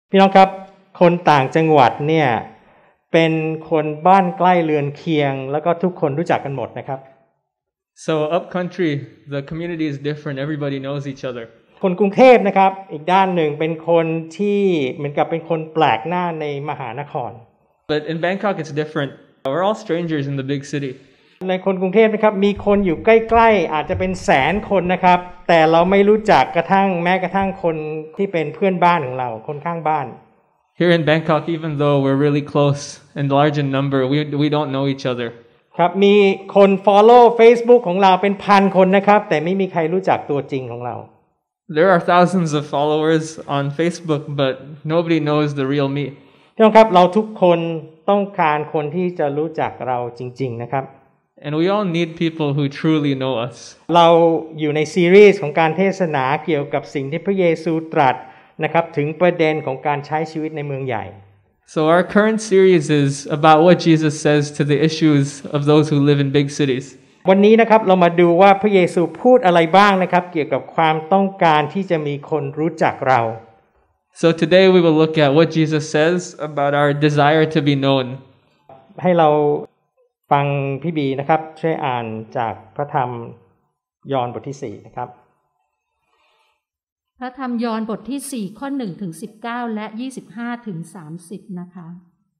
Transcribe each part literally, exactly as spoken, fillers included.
พี่น้องครับคนต่างจังหวัดเนี่ยเป็นคนบ้านใกล้เรือนเคียงแล้วก็ทุกคนรู้จักกันหมดนะครับ So up country, the community is different. Everybody knows each other. คนกรุงเทพนะครับอีกด้านหนึ่งเป็นคนที่เหมือนกับเป็นคนแปลกหน้าในมหานคร But in Bangkok, it's different. We're all strangers in the big city. ในคนกรุงเทพนะครับมีคนอยู่ใกล้ๆอาจจะเป็นแสนคนนะครับแต่เราไม่รู้จักกระทั่งแม้กระทั่งคนที่เป็นเพื่อนบ้านของเราคนข้างบ้าน Here in Bangkok, even though we're really close and large in number, we we don't know each other. ครับมีคน follow Facebook ของเราเป็นพันคนนะครับแต่ไม่มีใครรู้จักตัวจริงของเรา There are thousands of followers on Facebook, but nobody knows the real me. พี่น้องครับเราทุกคนต้องการคนที่จะรู้จักเราจริงๆนะครับ And we all need people who truly know us. เราอยู่ในซีรีส์ของการเทศนาเกี่ยวกับสิ่งที่พระเยซูตรัสนะครับถึงประเด็นของการใช้ชีวิตในเมืองใหญ่ So our current series is about what Jesus says to the issues of those who live in big cities. วันนี้นะครับเรามาดูว่าพระเยซูพูดอะไรบ้างนะครับเกี่ยวกับความต้องการที่จะมีคนรู้จักเรา So today we will look at what Jesus says about our desire to be known. ให้เราฟังพี่บีนะครับช่วยอ่านจากพระธรรมยอห์นบทที่สี่นะครับพระธรรมยอห์นบทที่สี่ข้อหนึ่งถึงสิบเก้าและยี่สิบห้าถึงสามสิบนะคะ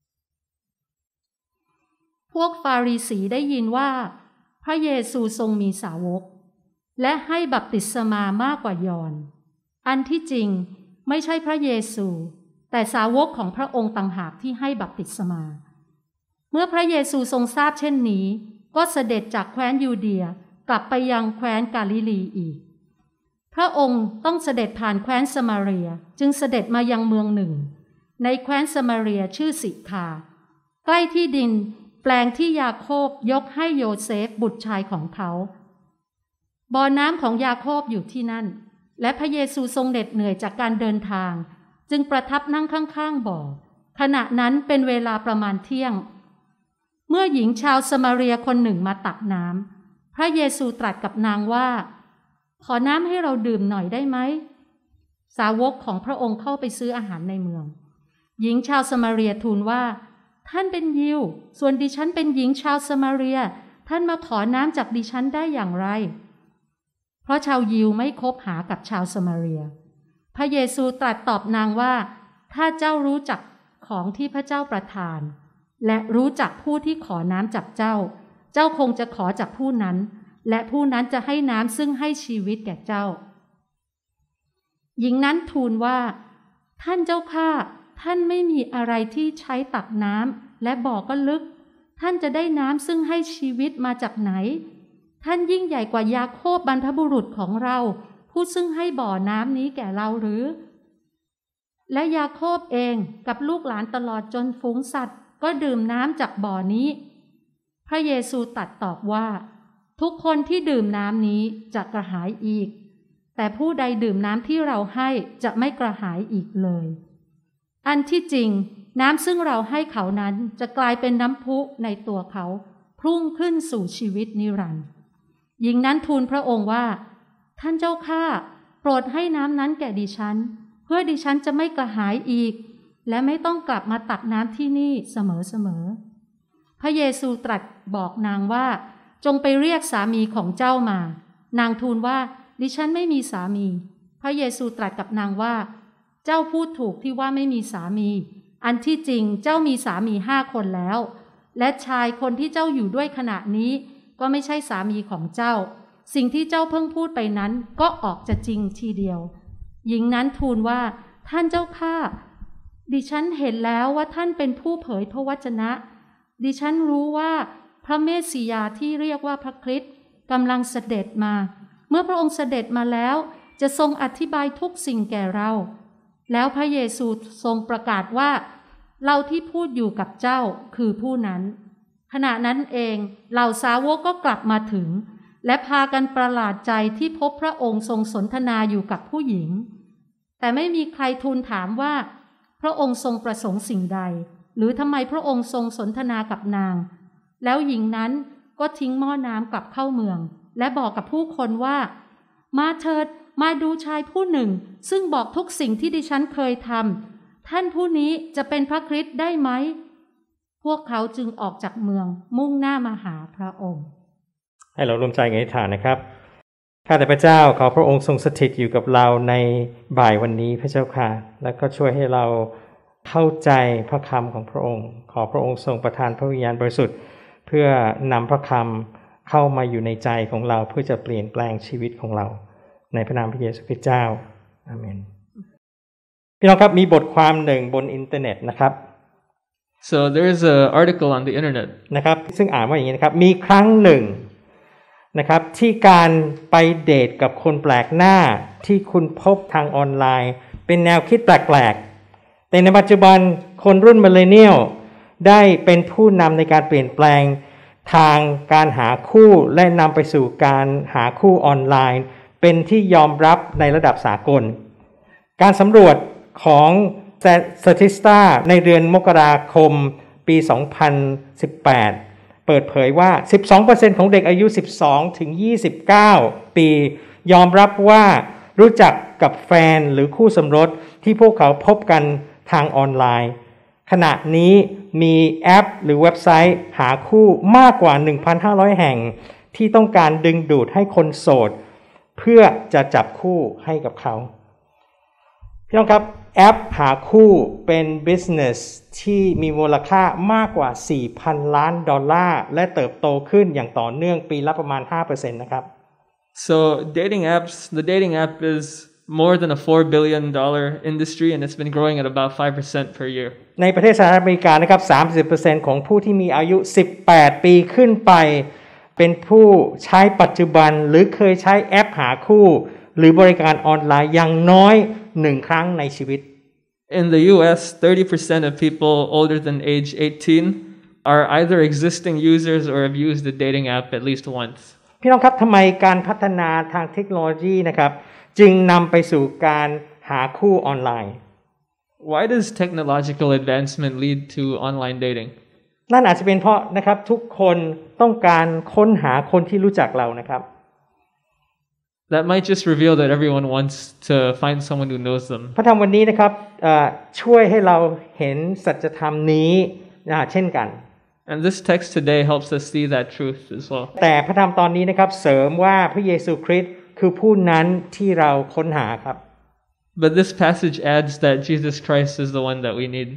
พวกฟาริสีได้ยินว่าพระเยซูทรงมีสาวกและให้บัพติศมามากกว่ายอห์นอันที่จริงไม่ใช่พระเยซูแต่สาวกของพระองค์ต่างหากที่ให้บัพติศมาเมื่อพระเยซูทรงทราบเช่นนี้ก็เสด็จจากแคว้นยูเดียกลับไปยังแคว้นกาลิลีอีกพระองค์ต้องเสด็จผ่านแคว้นสมาเรียจึงเสด็จมายังเมืองหนึ่งในแคว้นสมาเรียชื่อสิคาใกล้ที่ดินแปลงที่ยาโคบยกให้โยเซฟบุตรชายของเขาบ่อน้ำของยาโคบอยู่ที่นั่นและพระเยซูทรงเหน็ดเหนื่อยจากการเดินทางจึงประทับนั่งข้างๆบ่อขณะนั้นเป็นเวลาประมาณเที่ยงเมื่อหญิงชาวสมาเรียคนหนึ่งมาตักน้ำพระเยซูตรัสกับนางว่าขอน้ำให้เราดื่มหน่อยได้ไหมสาวกของพระองค์เข้าไปซื้ออาหารในเมืองหญิงชาวสมาเรียทูลว่าท่านเป็นยิวส่วนดิฉันเป็นหญิงชาวสมาเรียท่านมาขอน้ำจากดิฉันได้อย่างไรเพราะชาวยิวไม่คบหากับชาวสมาเรียพระเยซูตรัสตอบนางว่าถ้าเจ้ารู้จักของที่พระเจ้าประทานและรู้จักผู้ที่ขอน้ำจากเจ้าเจ้าคงจะขอจากผู้นั้นและผู้นั้นจะให้น้ำซึ่งให้ชีวิตแก่เจ้าหญิงนั้นทูลว่าท่านเจ้าข้าท่านไม่มีอะไรที่ใช้ตักน้ำและบ่อก็ลึกท่านจะได้น้ำซึ่งให้ชีวิตมาจากไหนท่านยิ่งใหญ่กว่ายาโคบบรรพบุรุษของเราผู้ซึ่งให้บ่อน้ำนี้แก่เราหรือและยาโคบเองกับลูกหลานตลอดจนฝูงสัตว์ก็ดื่มน้ำจากบ่อนี้พระเยซูตรัสตอบว่าทุกคนที่ดื่มน้ำนี้จะกระหายอีกแต่ผู้ใดดื่มน้ำที่เราให้จะไม่กระหายอีกเลยอันที่จริงน้ำซึ่งเราให้เขานั้นจะกลายเป็นน้ำพุในตัวเขาพุ่งขึ้นสู่ชีวิตนิรันดร์หญิงนั้นทูลพระองค์ว่าท่านเจ้าข้าโปรดให้น้ำนั้นแก่ดิฉันเพื่อดิฉันจะไม่กระหายอีกและไม่ต้องกลับมาตักน้ำที่นี่เสมอๆพระเยซูตรัสบอกนางว่าจงไปเรียกสามีของเจ้ามานางทูลว่าดิฉันไม่มีสามีพระเยซูตรัสกับนางว่าเจ้าพูดถูกที่ว่าไม่มีสามีอันที่จริงเจ้ามีสามีห้าคนแล้วและชายคนที่เจ้าอยู่ด้วยขณะนี้ก็ไม่ใช่สามีของเจ้าสิ่งที่เจ้าเพิ่งพูดไปนั้นก็ออกจะจริงทีเดียวหญิงนั้นทูลว่าท่านเจ้าข้าดิฉันเห็นแล้วว่าท่านเป็นผู้เผยพระวจนะดิฉันรู้ว่าพระเมสสิยาที่เรียกว่าพระคริสต์กำลังเสด็จมาเมื่อพระองค์เสด็จมาแล้วจะทรงอธิบายทุกสิ่งแก่เราแล้วพระเยซูทรงประกาศว่าเราที่พูดอยู่กับเจ้าคือผู้นั้นขณะนั้นเองเหล่าสาวกก็กลับมาถึงและพากันประหลาดใจที่พบพระองค์ทรงสนทนาอยู่กับผู้หญิงแต่ไม่มีใครทูลถามว่าพระองค์ทรงประสงค์สิ่งใดหรือทำไมพระองค์ทรงสนทนากับนางแล้วหญิงนั้นก็ทิ้งหม้อน้ำกลับเข้าเมืองและบอกกับผู้คนว่ามาเถิดมาดูชายผู้หนึ่งซึ่งบอกทุกสิ่งที่ดิฉันเคยทำท่านผู้นี้จะเป็นพระคริสต์ได้ไหมพวกเขาจึงออกจากเมืองมุ่งหน้ามาหาพระองค์ให้เราร่วมใจกันอธิษฐานนะครับข้าแต่พระเจ้าขอพระองค์ทรงสถิตอยู่กับเราในบ่ายวันนี้พระเจ้าค่ะและก็ช่วยให้เราเข้าใจพระคำของพระองค์ขอพระองค์ทรงประทานพระวิญญาณบริสุทธิ์เพื่อนำพระคำเข้ามาอยู่ในใจของเราเพื่อจะเปลี่ยนแปลงชีวิตของเราในพระนามพระเยซูคริสต์เจ้าอาเมนพี่น้องครับมีบทความหนึ่งบนอินเทอร์เน็ตนะครับ So there is an article on the internet นะครับซึ่งอ่านว่าอย่างนี้นะครับมีครั้งหนึ่งนะครับที่การไปเดทกับคนแปลกหน้าที่คุณพบทางออนไลน์เป็นแนวคิดแปลกๆแต่ในปัจจุบันคนรุ่นมิลเลนเนียลได้เป็นผู้นำในการเปลี่ยนแปลงทางการหาคู่และนำไปสู่การหาคู่ออนไลน์เป็นที่ยอมรับในระดับสากลการสำรวจของStatista ในเดือนมกราคมปีสองพันสิบแปดเปิดเผยว่า สิบสองเปอร์เซ็นต์ ของเด็กอายุ สิบสองถึงยี่สิบเก้า ปียอมรับว่ารู้จักกับแฟนหรือคู่สมรสที่พวกเขาพบกันทางออนไลน์ขณะนี้มีแอปหรือเว็บไซต์หาคู่มากกว่า หนึ่งพันห้าร้อย แห่งที่ต้องการดึงดูดให้คนโสดเพื่อจะจับคู่ให้กับเขาพี่น้องครับแอปหาคู่เป็น business ที่มีมูลค่ามากกว่า สี่พัน ล้านดอลลาร์และเติบโตขึ้นอย่างต่อเนื่องปีละประมาณ ห้าเปอร์เซ็นต์ นะครับ So dating apps the dating app is more than a four billion dollar industry and it's been growing at about five percent per year ในประเทศสหรัฐอเมริกานะครับ สามสิบเปอร์เซ็นต์ ของผู้ที่มีอายุสิบแปดปีขึ้นไปเป็นผู้ใช้ปัจจุบันหรือเคยใช้แอปหาคู่หรือบริการออนไลน์อย่างน้อยหนึ่งครั้งในชีวิต In the U S thirty percent of people older than age eighteen are either existing users or have used the dating app at least once พี่น้องครับทำไมการพัฒนาทางเทคโนโลยีนะครับจึงนำไปสู่การหาคู่ออนไลน์ Why does technological advancement lead to online dating นั่นอาจจะเป็นเพราะนะครับทุกคนต้องการค้นหาคนที่รู้จักเรานะครับ That might just reveal that everyone wants to find someone who knows them. พระธรรมวันนี้นะครับช่วยให้เราเห็นสัจธรรมนี้เช่นกัน And this text today helps us see that truth as well. แต่พระธรรมตอนนี้นะครับเสริมว่าพระเยซูคริสต์คือผู้นั้นที่เราค้นหาครับ But this passage adds that Jesus Christ is the one that we need.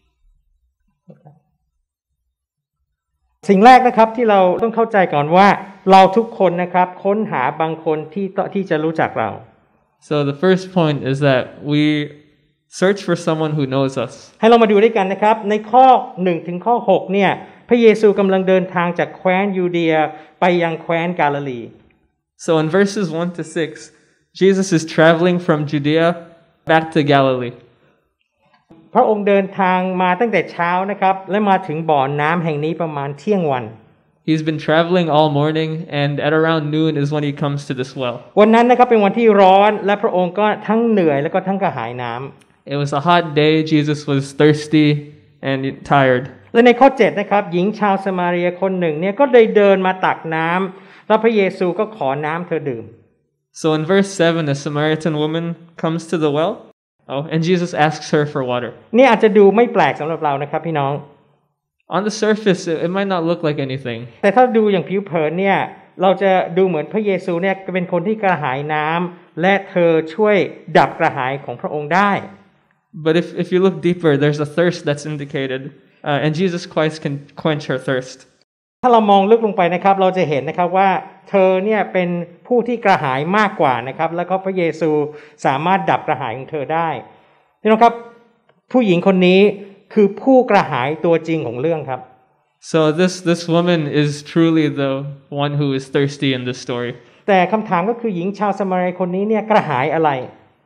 สิ่งแรกนะครับที่เราต้องเข้าใจก่อนว่าเราทุกคนนะครับค้นหาบางคนที่ที่จะรู้จักเรา So the first point is that we search for someone who knows us. ให้เรามาดูด้วยกันนะครับในข้อหนึ่งถึงข้อหกเนี่ยพระเยซูกำลังเดินทางจากแคว้นยูเดียไปยังแคว้นกาลิลี So in verses one to six, Jesus is traveling from Judea back to Galilee. พระองค์เดินทางมาตั้งแต่เช้านะครับและมาถึงบ่อน้ำแห่งนี้ประมาณเที่ยงวัน He's been traveling all morning and at around noon is when he comes to this well. วันนั้นนะครับเป็นวันที่ร้อนและพระองค์ก็ทั้งเหนื่อยแล้วก็ทั้งกระหายน้ำ It was a hot day. Jesus was thirsty and tired. และในข้อเจ็ดนะครับหญิงชาวสมาเรียคนหนึ่งเนี่ยก็ได้เดินมาตักน้ำแล้วพระเยซูก็ขอน้ำเธอดื่ม So in verse seven, a Samaritan woman comes to the well. Oh, and Jesus asks her for water. นี่อาจจะดูไม่แปลกสำหรับเรานะครับพี่น้อง On the surface, it might not look like anything. แต่ถ้าดูอย่างผิวเผินเนี่ยเราจะดูเหมือนพระเยซูเนี่ยเป็นคนที่กระหายน้ำและเธอช่วยดับกระหายของพระองค์ได้ But if, if you look deeper, there's a thirst that's indicated, uh, and Jesus Christ can quench her thirst. ถ้าเรามองลึกลงไปนะครับเราจะเห็นนะครับว่าเธอเนี่ยเป็นผู้ที่กระหายมากกว่านะครับแล้วก็พระเยซูสามารถดับกระหายของเธอได้พี่น้องครับผู้หญิงคนนี้คือผู้กระหายตัวจริงของเรื่องครับ So this this woman is truly the one who is thirsty in this story. แต่คำถามก็คือหญิงชาวสมาเรียคนนี้เนี่ยกระหายอะไร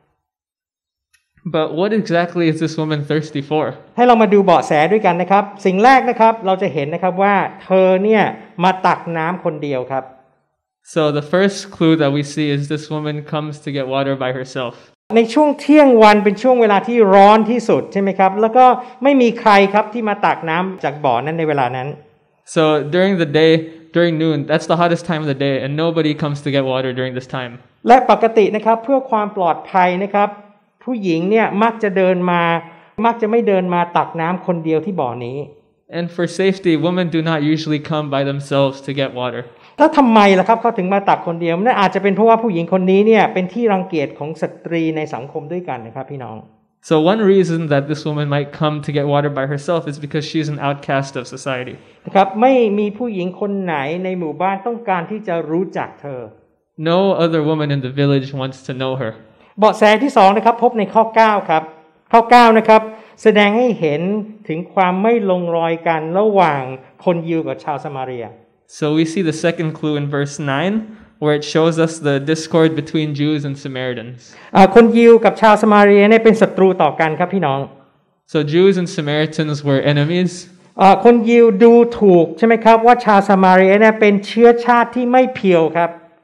But what exactly is this woman thirsty for? ให้เรามาดูเบาะแสด้วยกันนะครับสิ่งแรกนะครับเราจะเห็นนะครับว่าเธอเนี่ยมาตักน้ำคนเดียวครับ So the first clue that we see is this woman comes to get water by herself. ในช่วงเที่ยงวันเป็นช่วงเวลาที่ร้อนที่สุดใช่ไหมครับแล้วก็ไม่มีใครครับที่มาตักน้ำจากบ่อนั้นในเวลานั้น So during the day, during noon, that's the hottest time of the day, and nobody comes to get water during this time. และปกตินะครับเพื่อความปลอดภัยนะครับผู้หญิงเนี่ยมักจะเดินมามักจะไม่เดินมาตักน้ำคนเดียวที่บ่อนี้ And for safety, women do not usually come by themselves to get water. แล้วทำไมล่ะครับเขาถึงมาตักคนเดียวนั่นอาจจะเป็นเพราะว่าผู้หญิงคนนี้เนี่ยเป็นที่รังเกียจของสตรีในสังคมด้วยกันนะครับพี่น้อง So one reason that this woman might come to get water by herself is because she's an outcast of society. นะครับไม่มีผู้หญิงคนไหนในหมู่บ้านต้องการที่จะรู้จักเธอ No other woman in the village wants to know her. เบาะแสที่สองนะครับพบในข้อเก้าครับข้อเก้านะครับแสดงให้เห็นถึงความไม่ลงรอยกันระหว่างคนยิวกับชาวสมาเรีย So we see the second clue in verse nine, where it shows us the discord between Jews and Samaritans. อ่าคนยิวกับชาวสมาเรียเนี่ยเป็นศัตรูต่อกันครับพี่น้อง So Jews and Samaritans were enemies. อ่าคนยิวดูถูกใช่ไหมครับว่าชาวสมาเรียเนี่ยเป็นเชื้อชาติที่ไม่เพียวครับ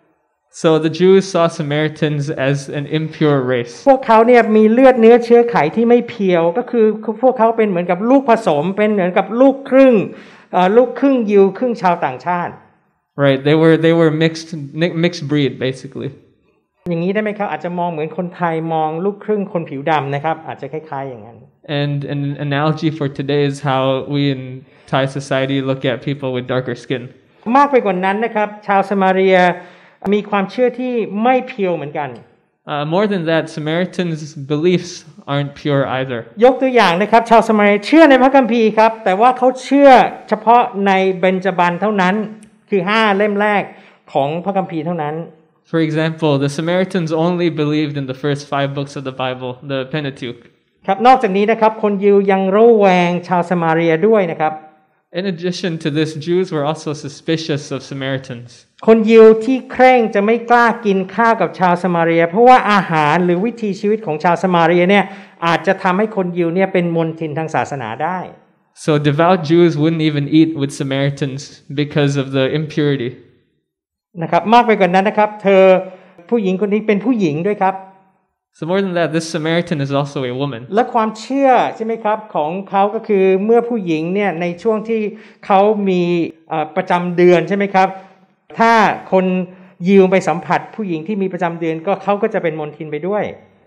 So the Jews saw Samaritans as an impure race. พวกเขาเนี่ยมีเลือดเนื้อเชื้อไขที่ไม่เพียวก็คือพวกเขาเป็นเหมือนกับลูกผสมเป็นเหมือนกับลูกครึ่งอ่าลูกครึ่งยิวครึ่งชาวต่างชาติ Right, they were they were mixed mixed breed basically. อย่างนี้ได้ไหมครับอาจจะมองเหมือนคนไทยมองลูกครึ่งคนผิวดำนะครับอาจจะคล้ายๆอย่างนั้น And an analogy for today is how we in Thai society look at people with darker skin. มากไปกว่านั้นนะครับชาวสมาเรียมีความเชื่อที่ไม่เพียวเหมือนกัน Uh, more than that, Samaritans' beliefs aren't pure either. ยกตัวอย่างนะครับชาวสมาเรียเชื่อในพระคัมภีร์ครับแต่ว่าเขาเชื่อเฉพาะในเบญจบันเท่านั้นคือห้าเล่มแรกของพระคัมภีร์เท่านั้น For example, the Samaritans only believed in the first five books of the Bible, the Pentateuch. ครับนอกจากนี้นะครับคนยิวยังระแวงชาวสมาเรียด้วยนะครับ In addition to this, Jews were also suspicious of Samaritans. คนยิวที่เคร่งจะไม่กล้ากินข้าวกับชาวสมาเรียเพราะว่าอาหารหรือวิถีชีวิตของชาวสมาเรียเนี่ยอาจจะทำให้คนยิวเนี่ยเป็นมลทินทางศาสนาได้ So devout Jews wouldn't even eat with Samaritans because of the impurity. นะครับมากไปกว่านั้นนะครับเธอผู้หญิงคนนี้เป็นผู้หญิงด้วยครับ So more than that, this Samaritan is also a woman. และความเชื่อใช่ไหมครับของเขาก็คือเมื่อผู้หญิงเนี่ยในช่วงที่เขามีประจำเดือนใช่ไหมครับถ้าคนยิวไปสัมผัสผู้หญิงที่มีประจำเดือนก็เขาก็จะเป็นมลทินไปด้วย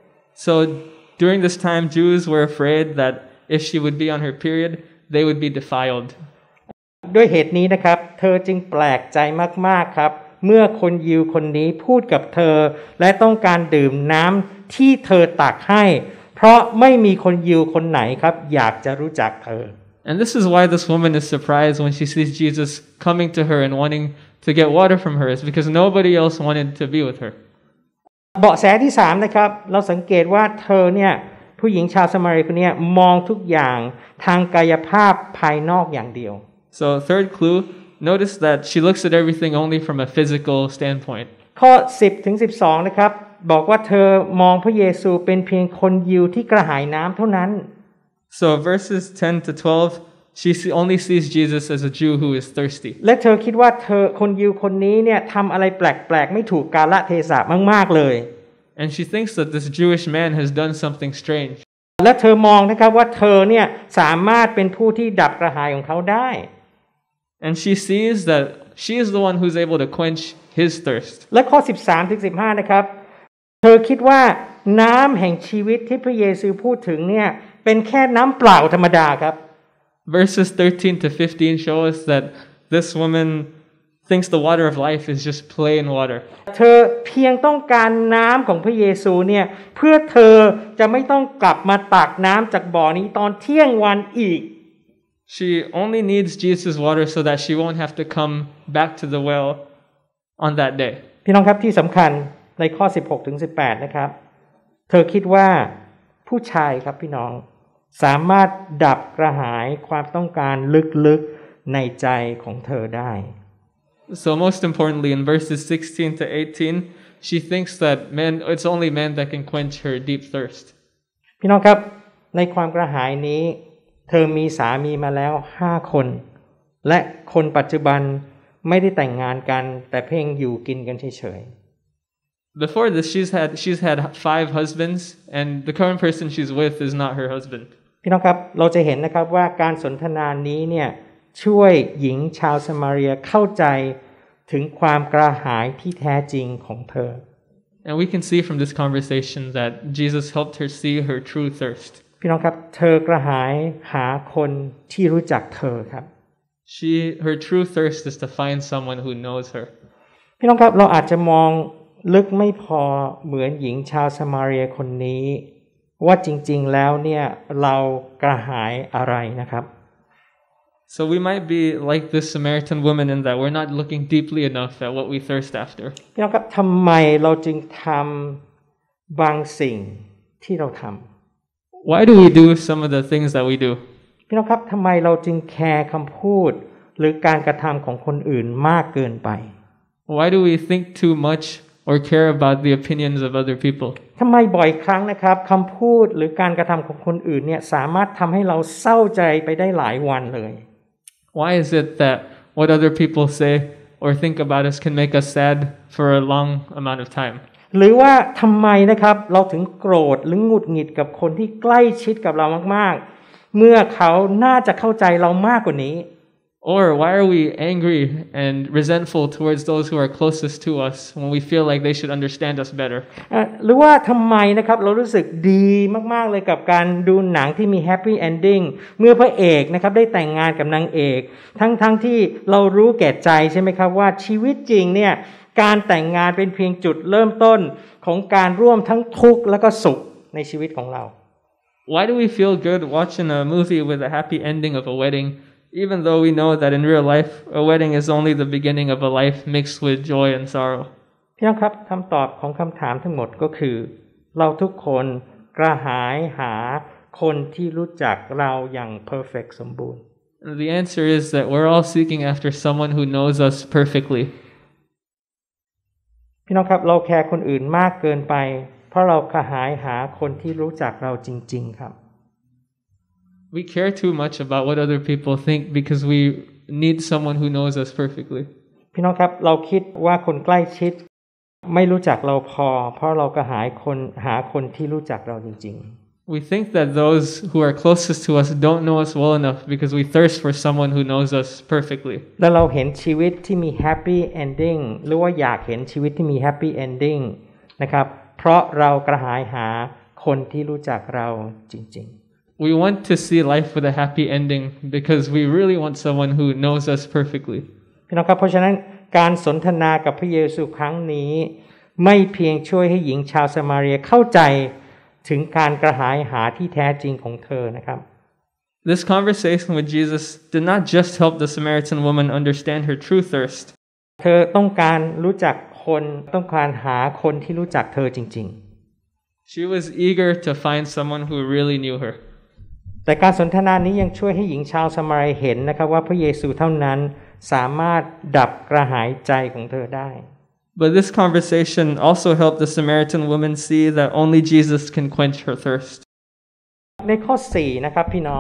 So during this time, Jews were afraid that if she would be on her period, they would be defiled. ด้วยเหตุนี้นะครับเธอจึงแปลกใจมากๆครับเมื่อคนยิวคนนี้พูดกับเธอและต้องการดื่มน้ำที่เธอตักให้เพราะไม่มีคนยิวคนไหนครับอยากจะรู้จักเธอ And this is why this woman is surprised when she sees Jesus coming to her and wanting to get water from her. It's because nobody else wanted to be with her. เบาะแสที่สามนะครับเราสังเกตว่าเธอเนี่ยผู้หญิงชาวสมาเรียคนนี้มองทุกอย่างทางกายภาพภายนอกอย่างเดียว So third clue, notice that she looks at everything only from a physical standpoint. ข้อสิบถึงสิบสองนะครับบอกว่าเธอมองพระเยซูเป็นเพียงคนยิวที่กระหายน้ำเท่านั้น So verses ten to twelve, she only sees Jesus as a Jew who is thirsty. และเธอคิดว่าเธอคนยิวคนนี้เนี่ยทำอะไรแปลกๆไม่ถูกกาลเทศะมากๆเลย And she thinks that this Jewish man has done something strange. และเธอมองนะครับว่าเธอเนี่ยสามารถเป็นผู้ที่ดับกระหายของเขาได้ And she sees that she is the one who's able to quench his thirst. และข้อสิบสามถึงสิบห้านะครับเธอคิดว่าน้ำแห่งชีวิตที่พระเยซูพูดถึงเนี่ยเป็นแค่น้ำเปล่าธรรมดาครับ Verses thirteen to fifteen show us that this woman thinks the water of life is just plain water. เธอเพียงต้องการน้ำของพระเยซูเนี่ยเพื่อเธอจะไม่ต้องกลับมาตักน้ำจากบ่อนี้ตอนเที่ยงวันอีก She only needs Jesus' water so that she won't have to come back to the well on that day. พี่น้องครับที่สำคัญในข้อสิบหกถึงสิบแปดนะครับเธอคิดว่าผู้ชายครับพี่น้องสามารถดับกระหายความต้องการลึกๆในใจของเธอได้ So most importantly, in verses sixteen to eighteen, she thinks that men, it's only men that can quench her deep thirst. พี่น้องครับในความกระหายนี้เธอมีสามีมาแล้วห้าคนและคนปัจจุบันไม่ได้แต่งงานกันแต่เพียงอยู่กินกันเฉยๆ Before this, she's had she's had five husbands, and the current person she's with is not her husband. พี่น้องครับเราจะเห็นนะครับว่าการสนทนานี้เนี่ยช่วยหญิงชาวสมาเรียเข้าใจถึงความกระหายที่แท้จริงของเธอ And we can see from this conversation that Jesus helped her see her true thirst. พี่น้องครับเธอกระหายหาคนที่รู้จักเธอครับ She, her true thirst is to find someone who knows her. พี่น้องครับเราอาจจะมองลึกไม่พอเหมือนหญิงชาวสมาเรียคนนี้ว่าจริงๆแล้วเนี่ยเรากระหายอะไรนะครับ So we might be like this Samaritan woman in that we're not looking deeply enough at what we thirst after. พี่น้องครับทำไมเราจึงทำบางสิ่งที่เราทำ Why do we do some of the things that we do? พี่น้องครับทำไมเราจึงแคร์คำพูดหรือการกระทำของคนอื่นมากเกินไป Why do we think too much or care about the opinions of other people? ทำไมบ่อยครั้งนะครับคำพูดหรือการกระทำของคนอื่นเนี่ยสามารถทำให้เราเศร้าใจไปได้หลายวันเลย Why is it that what other people say or think about us can make us sad for a long amount of time? หรือว่าทำไมนะครับเราถึงโกรธหรือหงุดหงิดกับคนที่ใกล้ชิดกับเรามากๆเมื่อเขาน่าจะเข้าใจเรามากกว่านี้ Or why are we angry and resentful towards those who are closest to us when we feel like they should understand us better? หรือว่าทำไมนะครับเรารู้สึกดีมากๆเลยกับการดูหนังที่มีแฮปปี้เอนดิ้งเมื่อพระเอกนะครับได้แต่งงานกับนางเอกทั้งๆ ท, ที่เรารู้แก่ใจใช่ไหมครับว่าชีวิตจริงเนี่ยการแต่งงานเป็นเพียงจุดเริ่มต้นของการร่วมทั้งทุกข์และก็สุขในชีวิตของเรา Why do we feel good watching a movie with a happy ending of a wedding?Even though we know that in real life, a wedding is only the beginning of a life mixed with joy and sorrow. พี่น้องครับคำตอบของคำถามทั้งหมดก็คือเราทุกคนกระหายหาคนที่รู้จักเราอย่าง perfect สมบูรณ์ The answer is that we're all seeking after someone who knows us perfectly. พี่น้องครับเราแคร์คนอื่นมากเกินไปเพราะเรากระหายหาคนที่รู้จักเราจริงๆครับ We care too much about what other people think because we need someone who knows us perfectly. พี่น้องครับเราคิดว่าคนใกล้ชิดไม่รู้จักเราพอเพราะเราก็หาคนหาคนที่รู้จักเราจริงๆ We think that those who are closest to us don't know us well enough because we thirst for someone who knows us perfectly. แล้วเราเห็นชีวิตที่มี happy ending หรือว่าอยากเห็นชีวิตที่มี happy ending นะครับเพราะเรากระหายหาคนที่รู้จักเราจริงๆ We want to see life with a happy ending because we really want someone who knows us perfectly. พี่น้องครับเพราะฉะนั้นการสนทนากับพระเยซูครั้งนี้ไม่เพียงช่วยให้หญิงชาวสมาเรียเข้าใจถึงการกระหายหาที่แท้จริงของเธอนะครับ This conversation with Jesus did not just help the Samaritan woman understand her true thirst. เธอต้องการรู้จักคนต้องการหาคนที่รู้จักเธอจริงๆ She was eager to find someone who really knew her. แต่การสนทนานี้ยังช่วยให้หญิงชาวสมาเรียเห็นนะครับว่าพระเยซูเท่านั้นสามารถดับกระหายใจของเธอได้ But this conversation also helped the Samaritan woman see that only Jesus can quench her thirst. ในข้อสี่นะครับพี่น้อง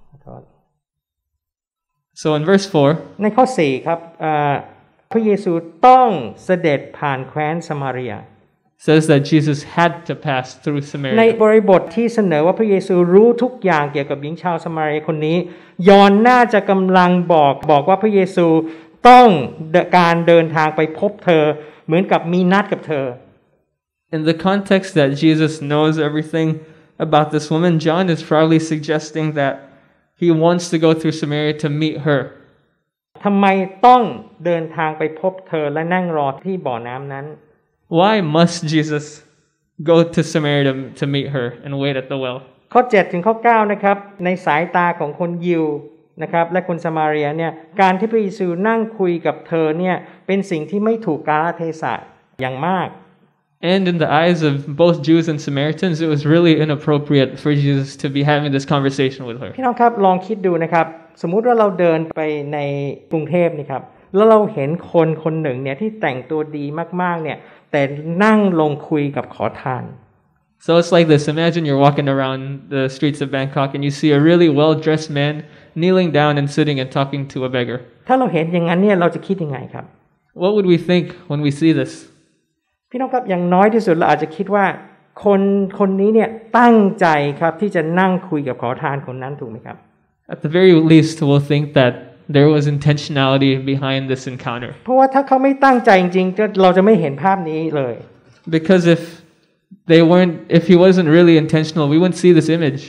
So in verse four, ในข้อสี่ครับพระเยซูต้องเสด็จผ่านแคว้นสมาเรีย says that Jesus had to pass through ใน Samaria. บริบทที่เสนอว่าพระเยซูรู้ทุกอย่างเกี่ยวกับหญิงชาวสมาเรียคนนี้ยอห์นน่าจะกำลังบอกบอกว่าพระเยซูต้องการเดินทางไปพบเธอเหมือนกับมีนัดกับเธอ In the context that Jesus knows everything about this woman, John is probably suggesting that he wants to go through Samaria to meet her. ทำไมต้องเดินทางไปพบเธอและนั่งรอที่บ่อน้ำนั้น Why must Jesus go to Samaria to, to meet her and wait at the well? ข้อเจ็ดถึงข้อเก้านะครับในสายตาของคนยิวนะครับและคนสมาเรียเนี่ยการที่พระเยซูนั่งคุยกับเธอเนี่ยเป็นสิ่งที่ไม่ถูกกาลเทศะอย่างมาก And in the eyes of both Jews and Samaritans, it was really inappropriate for Jesus to be having this conversation with her. พี่น้องครับลองคิดดูนะครับสมมุติว่าเราเดินไปในกรุงเทพนี่ครับแล้วเราเห็นคนคนหนึ่งเนี่ยที่แต่งตัวดีมากๆเนี่ยแต่นั่งลงคุยกับขอทาน So it's like this. Imagine you're walking around the streets of Bangkok and you see a really well-dressed man kneeling down and sitting and talking to a beggar. ถ้าเราเห็นอย่างนั้นเนี่ยเราจะคิดยังไงครับ What would we think when we see this? พี่น้องครับอย่างน้อยที่สุดเราอาจจะคิดว่าคนคนนี้เนี่ยตั้งใจครับที่จะนั่งคุยกับขอทานคนนั้นถูกไหมครับ At the very least, we'll think that there was intentionality behind this encounter. เพราะว่าถ้าเขาไม่ตั้งใจจริงๆเราจะไม่เห็นภาพนี้เลย Because if they weren't, if he wasn't really intentional, we wouldn't see this image.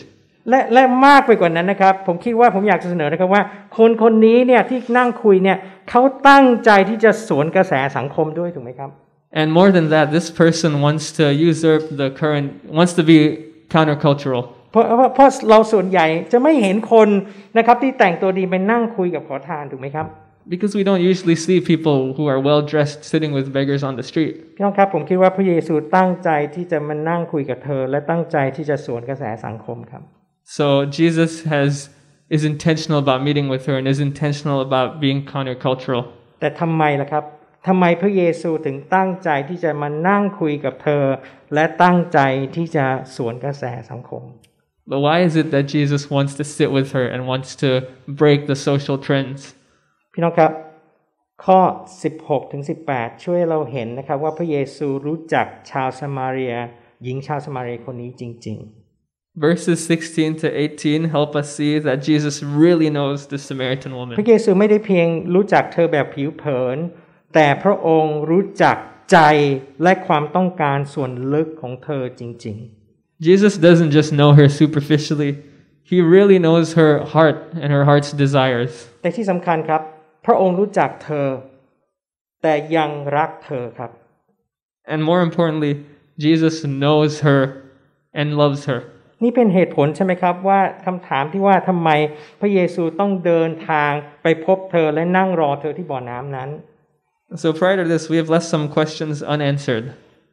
และและมากไปกว่านั้นนะครับผมคิดว่าผมอยากจะเสนอนะครับว่าคนคนนี้เนี่ยที่นั่งคุยเนี่ยเขาตั้งใจที่จะสวนกระแสสังคมด้วยถูกไหมครับ And more than that, this person wants to usurp the current, wants to be countercultural. เพราะเพราะเราส่วนใหญ่จะไม่เห็นคนนะครับที่แต่งตัวดีไปนั่งคุยกับขอทานถูกไหมครับ Because we don't usually see people who are well dressed sitting with beggars on the street. พี่น้องครับผมคิดว่าพระเยซูตั้งใจที่จะมานั่งคุยกับเธอและตั้งใจที่จะสวนกระแสสังคมครับ So Jesus has is intentional about meeting with her and is intentional about being countercultural. แต่ทำไมล่ะครับทำไมพระเยซูถึงตั้งใจที่จะมานั่งคุยกับเธอและตั้งใจที่จะสวนกระแสสังคม But why is it that Jesus wants to sit with her and wants to break the social trends? พี่น้องครับข้อสิบหกถึงสิบแปดช่วยเราเห็นนะครับว่าพระเยซูรู้จักชาวสมาเรียหญิงชาวสมาเรียคนนี้จริงๆ Verses sixteen to eighteen help us see that Jesus really knows the Samaritan woman. พระเยซูไม่ได้เพียงรู้จักเธอแบบผิวเผินแต่พระองค์รู้จักใจและความต้องการส่วนลึกของเธอจริงๆ Jesus doesn't just know her superficially. He really knows her heart and her heart's desires. แต่ที่สำคัญครับพระองค์รู้จักเธอแต่ยังรักเธอครับ And more importantly, Jesus knows her and loves her. นี่เป็นเหตุผลใช่ไหมครับว่าคำถามที่ว่าทำไมพระเยซูต้องเดินทางไปพบเธอและนั่งรอเธอที่บ่อน้ำนั้น So prior to this, we have left some questions unanswered.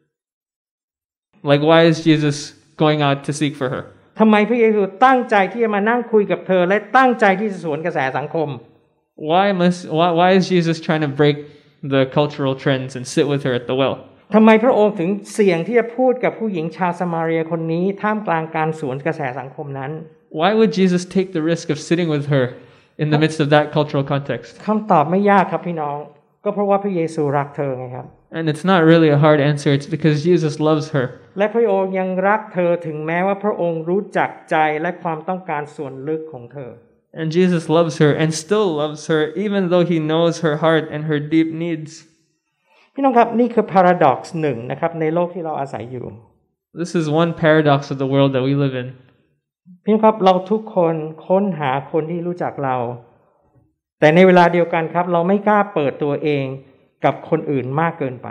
Like, why is Jesus going out to seek for her? ทำไมพระเยซูตั้งใจที่จะมานั่งคุยกับเธอและตั้งใจที่จะสวนกระแสสังคม Why must why, why is Jesus trying to break the cultural trends and sit with her at the well? ทำไมพระองค์ถึงเสี่ยงที่จะพูดกับผู้หญิงชาวสมาเรียคนนี้ท่ามกลางการสวนกระแสสังคมนั้น Why would Jesus take the risk of sitting with her in the midst of that cultural context? คำตอบไม่ยากครับพี่น้องก็เพราะว่าพระเยซูรักเธอไงครับ And it's not really a hard answer. It's because Jesus loves her. และพระองค์ยังรักเธอถึงแม้ว่าพระองค์รู้จักใจและความต้องการส่วนลึกของเธอ And Jesus loves her and still loves her even though he knows her heart and her deep needs. พี่น้องครับนี่คือ paradox หนึ่งนะครับในโลกที่เราอาศัยอยู่ This is one paradox of the world that we live in. พี่น้องครับเราทุกคนค้นหาคนที่รู้จักเราแต่ในเวลาเดียวกันครับเราไม่กล้าเปิดตัวเองกับคนอื่นมากเกินไป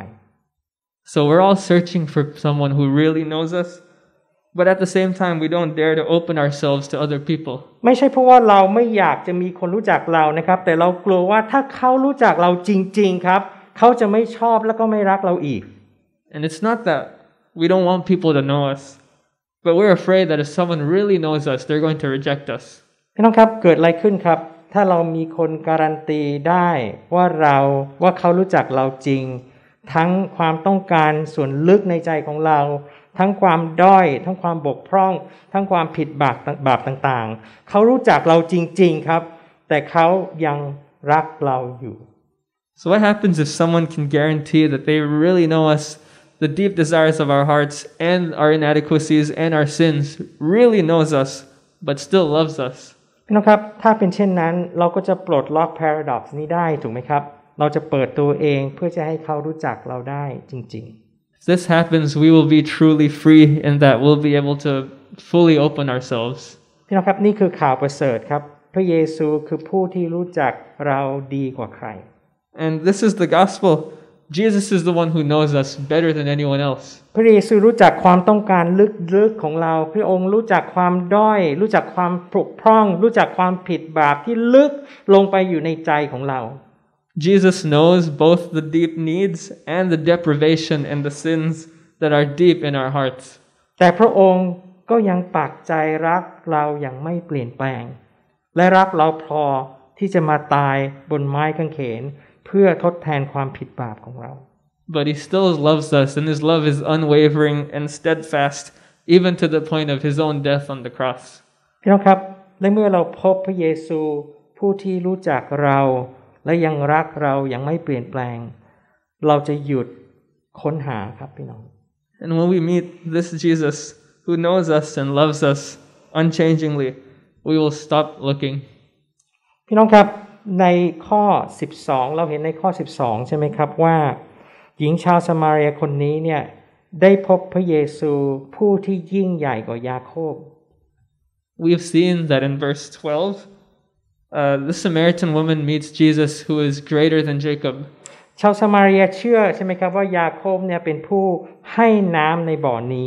So we're all searching for someone who really knows us, but at the same time we don't dare to open ourselves to other people. ไม่ใช่เพราะว่าเราไม่อยากจะมีคนรู้จักเรานะครับแต่เรากลัวว่าถ้าเขารู้จักเราจริงๆครับเขาจะไม่ชอบแล้วก็ไม่รักเราอีก And it's not that we don't want people to know us, but we're afraid that if someone really knows us, they're going to reject us. พี่น้องครับเกิดอะไรขึ้นครับถ้าเรามีคนการันตีได้ว่าเราว่าเขารู้จักเราจริงทั้งความต้องการส่วนลึกในใจของเราทั้งความด้อยทั้งความบกพร่องทั้งความผิดบาปบาปต่างๆเขารู้จักเราจริงๆครับแต่เขายังรักเราอยู่ So what happens if someone can guarantee that they really know us, the deep desires of our hearts and our inadequacies and our sins, really knows us, but still loves us? พี่น้องครับถ้าเป็นเช่นนั้นเราก็จะปลดล็อก paradox นี้ได้ถูกไหมครับเราจะเปิดตัวเองเพื่อจะให้เขารู้จักเราได้จริงๆ If this happens, we will be truly free in that we'll be able to fully open ourselves. พี่น้องครับนี่คือข่าวประเสริฐครับพระเยซูคือผู้ที่รู้จักเราดีกว่าใคร And this is the gospel. Jesus is the one who knows us better than anyone else. พระเยซูรู้จักความต้องการลึกๆของเราพระองค์รู้จักความด้อยรู้จักความผุพร่องรู้จักความผิดบาปที่ลึกลงไปอยู่ในใจของเรา Jesus knows both the deep needs and the deprivation and the sins that are deep in our hearts. แต่พระองค์ก็ยังปักใจรักเราอย่างไม่เปลี่ยนแปลงและรักเราพอที่จะมาตายบนไม้กางเขนเพื่อทดแทนความผิดบาปของเรา But he still loves us, and his love is unwavering and steadfast, even to the point of his own death on the cross. พี่น้องครับและเมื่อเราพบพระเยซูผู้ที่รู้จักเราและยังรักเราอย่างไม่เปลี่ยนแปลงเราจะหยุดค้นหาครับพี่น้อง And when we meet this Jesus who knows us and loves us unchangingly, we will stop looking. พี่น้องครับในข้อสิบสองเราเห็นในข้อสิบสองใช่ไหมครับว่าหญิงชาวสมาเรียคนนี้เนี่ยได้พบพระเยซูผู้ที่ยิ่งใหญ่กว่ายาโคบ we've seen that in verse twelve, uh, the Samaritan woman meets Jesus, who is greater than Jacob. ชาวซามารียเชื่อใช่ไหมครับว่ายาโคบเนี่ยเป็นผู้ให้น้ำในบ่อนี้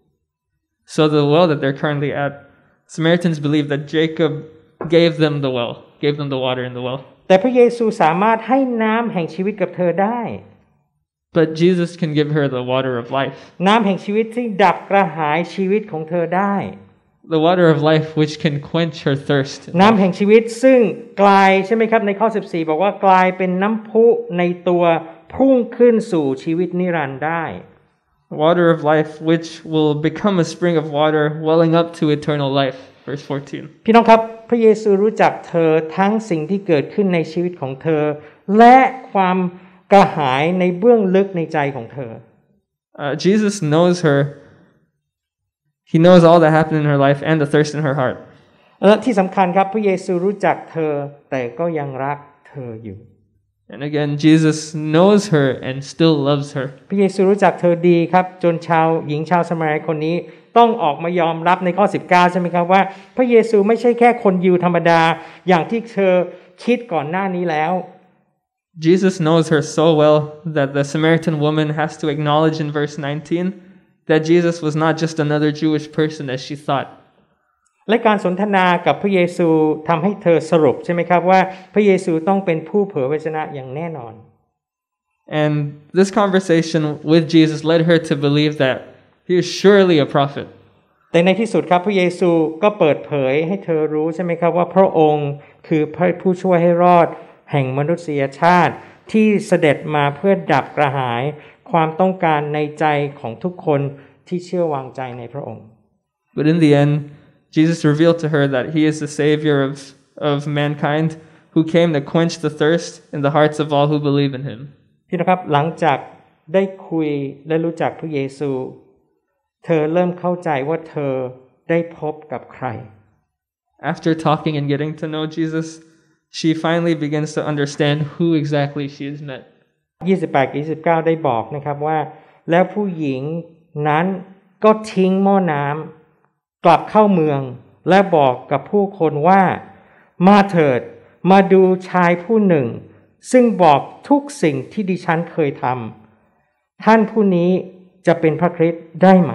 So the well that they're currently at, Samaritans believe that Jacob gave them the well, gave them the water in the well. แต่พระเยซูสามารถให้น้ำแห่งชีวิตกับเธอได้ But Jesus can give her the water of life. น้ำแห่งชีวิตที่ดับกระหายชีวิตของเธอได้ The water of life which can quench her thirst. น้ำแห่งชีวิตซึ่งกลายใช่ไหมครับในข้อสิบสี่บอกว่ากลายเป็นน้ำพุในตัวพุ่งขึ้นสู่ชีวิตนิรันดร์ได้ Water of life which will become a spring of water welling up to eternal life. Verse fourteen. พี่น้องครับพระเยซูรู้จักเธอทั้งสิ่งที่เกิดขึ้นในชีวิตของเธอและความกระหายในเบื้องลึกในใจของเธอ Uh, Jesus knows her. He knows all that happened in her life and the thirst in her heart. และที่สำคัญครับพระเยซูรู้จักเธอแต่ก็ยังรักเธออยู่ And again, Jesus knows her and still loves her. พระเยซูรู้จักเธอดีครับจนชาวหญิงชาวสมาเรียคนนี้ต้องออกมายอมรับในข้อสิบเก้าใช่ไหมครับว่าพระเยซูไม่ใช่แค่คนยิวธรรมดาอย่างที่เธอคิดก่อนหน้านี้แล้ว Jesus knows her so well that the Samaritan woman has to acknowledge in verse nineteen that Jesus was not just another Jewish person as she thought. และการสนทนากับพระเยซูทำให้เธอสรุปใช่ไหมครับว่าพระเยซูต้องเป็นผู้เผยพระวจนะอย่างแน่นอน And this conversation with Jesus led her to believe that he is surely a prophet. แต่ในที่สุดครับพระเยซูก็เปิดเผยให้เธอรู้ใช่ไหมครับว่าพระองค์คือพระผู้ช่วยให้รอดแห่งมนุษยชาติที่เสด็จมาเพื่อดับกระหายความต้องการในใจของทุกคนที่เชื่อวางใจในพระองค์ But in the end, Jesus revealed to her that he is the savior of, of mankind who came to quench the thirst in the hearts of all who believe in him. พี่นะครับหลังจากได้คุยและรู้จักพระเยซูเธอเริ่มเข้าใจว่าเธอได้พบกับใคร After talking and getting to know Jesus, she finally begins to understand who exactly she has met. ยี่สิบแปด ยี่สิบเก้าได้บอกนะครับว่าแล้วผู้หญิงนั้นก็ทิ้งหม้อน้ำกลับเข้าเมืองและบอกกับผู้คนว่ามาเถิดมาดูชายผู้หนึ่งซึ่งบอกทุกสิ่งที่ดิฉันเคยทำท่านผู้นี้จะเป็นพระคริสต์ได้ไหม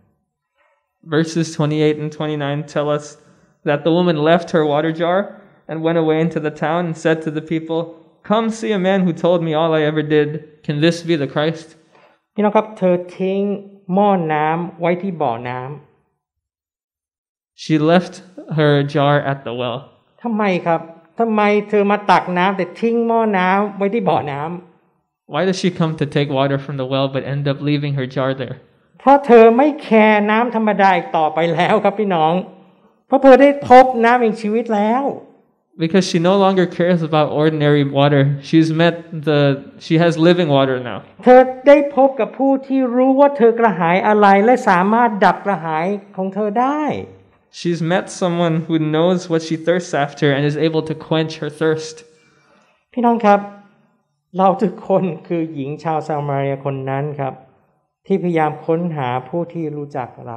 Verses twenty-eight and twenty-nine tell us that the woman left her water jar and went away into the town and said to the people, "Come see a man who told me all I ever did. Can this be the Christ?" พี่น้องครับเธอทิ้งหม้อน้ำไว้ที่บ่อน้ำ She left her jar at the well. ทำไมครับทำไมเธอมาตักน้ำแต่ทิ้งหม้อน้ำไว้ที่บ่อน้ำ Why does she come to take water from the well but end up leaving her jar there? เพราะเธอไม่แคร์น้ำธรรมดาอีกต่อไปแล้วครับพี่น้องเพราะเธอได้พบน้ำแห่งชีวิตแล้ว Because she no longer cares about ordinary water. She's met the, she has living water now. เธอได้พบกับผู้ที่รู้ว่าเธอกระหายอะไรและสามารถดับกระหายของเธอได้ She's met someone who knows what she thirsts after and is able to quench her thirst. พี่น้องครับเราทุกคนคือหญิงชาวซามาเรียคนนั้นครับที่พยายามค้นหาผู้ที่รู้จักเรา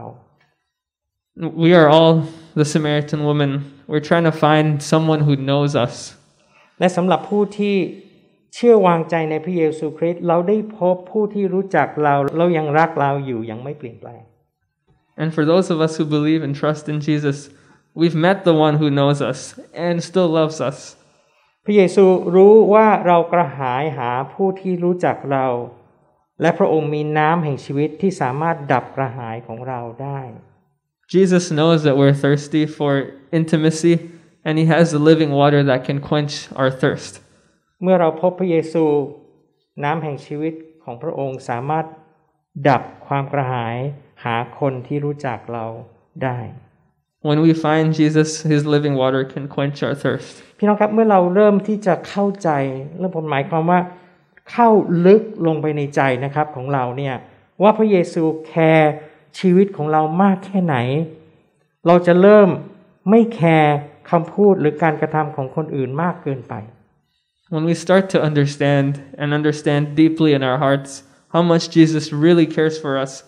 We are all the Samaritan woman. We're trying to find someone who knows us. และสำหรับผู้ที่เชื่อวางใจในพระเยซูคริสต์เราได้พบผู้ที่รู้จักเราเรายังรักเราอยู่ยังไม่เปลี่ยนแปลง And for those of us who believe and trust in Jesus, we've met the one who knows us and still loves us. พระเยซูรู้ว่าเรากระหายหาผู้ที่รู้จักเราและพระองค์มีน้ำแห่งชีวิตที่สามารถดับกระหายของเราได้ Jesus knows that we're thirsty for intimacy, and he has the living water that can quench our thirst. เมื่อเราพบพระเยซูน้ำแห่งชีวิตของพระองค์สามารถดับความกระหายหาคนที่รู้จักเราได้ When we find Jesus, his living water can quench our thirst. พี่น้องครับเมื่อเราเริ่มที่จะเข้าใจเรื่องผมหมายความว่าเข้าลึกลงไปในใจนะครับของเราเนี่ยว่าพระเยซูแคร์ชีวิตของเรามากแค่ไหนเราจะเริ่มไม่แคร์คำพูดหรือการกระทำของคนอื่นมากเกินไป When we start to understand and understand deeply in our hearts how much Jesus really cares for us,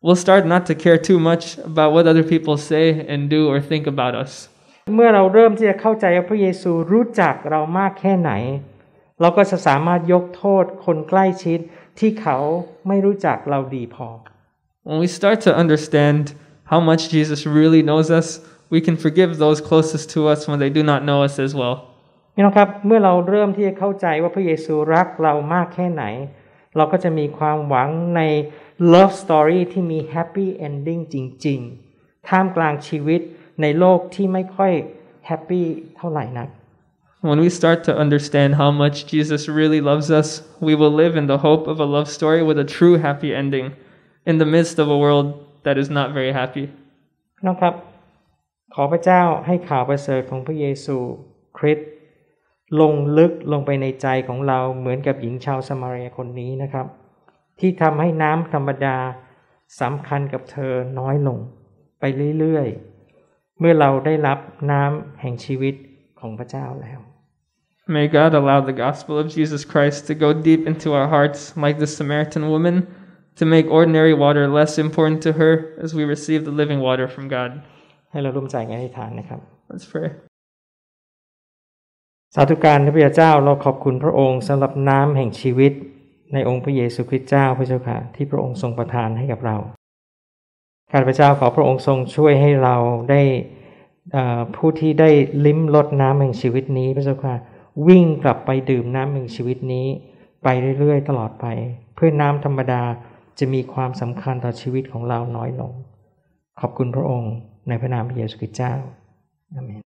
we'll start not to care too much about what other people say and do or think about us. เมื่อเราเริ่มที่จะเข้าใจว่าพระเยซูรู้จักเรามากแค่ไหนเราก็จะสามารถยกโทษคนใกล้ชิดที่เขาไม่รู้จักเราดีพอ When we start to understand how much Jesus really knows us, we can forgive those closest to us when they do not know us as well. พี่น้องครับเมื่อเราเริ่มที่จะเข้าใจว่าพระเยซูรักเรามากแค่ไหนเราก็จะมีความหวังใน love story ที่มี happy ending จริงๆท่ามกลางชีวิตในโลกที่ไม่ค่อย happy เท่าไหร่นัก When we start to understand how much Jesus really loves us, we will live in the hope of a love story with a true happy ending in the midst of a world that is not very happy. พี่น้องครับขอพระเจ้าให้ข่าวประเสริฐของพระเยซูคริสต์ลงลึกลงไปในใจของเราเหมือนกับหญิงชาวสมาเรียคนนี้นะครับที่ทำให้น้ำธรรมดาสำคัญกับเธอน้อยลงไปเรื่อยๆเมื่อเราได้รับน้ำแห่งชีวิตของพระเจ้าแล้ว May God allow the gospel of Jesus Christ to go deep into our hearts like the Samaritan woman, to make ordinary water less important to her as we receive the living water from God. ให้เราร่วมใจกันอธิษฐานนะครับ Let's pray. สาธุการพระบิดาเจ้าเราขอบคุณพระองค์สำหรับน้ำแห่งชีวิตในองค์พระเยซูคริสต์เจ้าพระเจ้าค่ะที่พระองค์ทรงประทานให้กับเราข้าพเจ้าขอพระองค์ทรงช่วยให้เราได้ผู้ที่ได้ลิ้มรสน้ำแห่งชีวิตนี้พระเจ้าค่ะวิ่งกลับไปดื่มน้ำแห่งชีวิตนี้ไปเรื่อยๆตลอดไปเพื่อน้ำธรรมดาจะมีความสำคัญต่อชีวิตของเราน้อยลงขอบคุณพระองค์ในพระนามพระเยซูคริสต์เจ้าอาเมน